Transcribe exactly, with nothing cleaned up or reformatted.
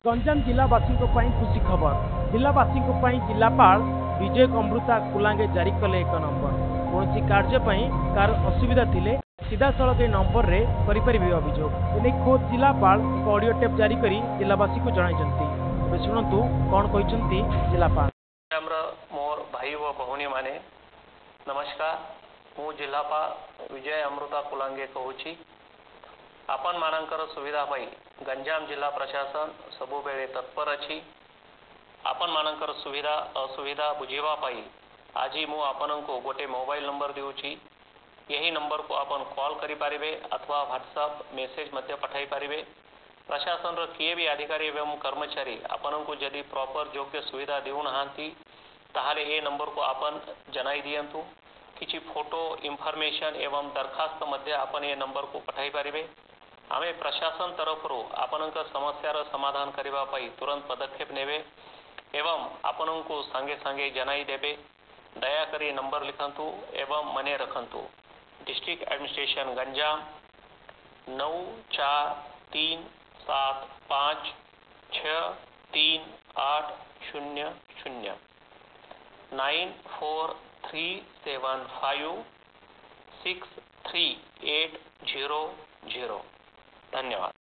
गंजाम जिलावासी खुशी खबर जिलावासी जिलापाल विजय अमृता कुलांगे जारी कले एक नंबर कौन कार्य कार असुविधा थिले सीधा सड़क नंबर रे करें अभियोग एने खोद जिलापाल एक ऑडियो टेप जारी कर जिलावासी को जन शुणु कौन कहते जिलापाल। मोर भाई व भौणी माने नमस्कार मु जिलापाल विजय अमृता कुलांगे कहूँ आपण मानकर सुविधा पाई गंजाम जिला प्रशासन सबु बेले तत्पर अच्छी आपण मानकर सुविधा असुविधा बुझीवा पाई आज मु आपण को गोटे मोबाइल नंबर देउची यही नंबर को आपण कॉल करि पारिबे अथवा व्हाट्सएप मेसेज मध्य पठाई पारिबे। प्रशासन रो किए भी अधिकारी एवं कर्मचारी आपण को यदि प्रॉपर योग्य सुविधा देउ नहांती ताहाले ए नंबर को आपण जनाई दियंतु किछि फोटो इनफॉरमेशन एवं दरखास्त मध्य आपण ए नंबर को पठाई पारिबे। आमे प्रशासन तरफ आपण समस्यार समाधान करबा पाई तुरंत पदक्षेप नेबे एवं आपण को संगे संगे जनाई देबे। दयाकरी नंबर लिखंतु एवं मने रखंतु डिस्ट्रिक्ट एडमिनिस्ट्रेशन गंजाम नौ चार तीन सात पाँच छ तीन आठ शून्य शून्य nine four three seven five six three eight zero zero. धन्यवाद।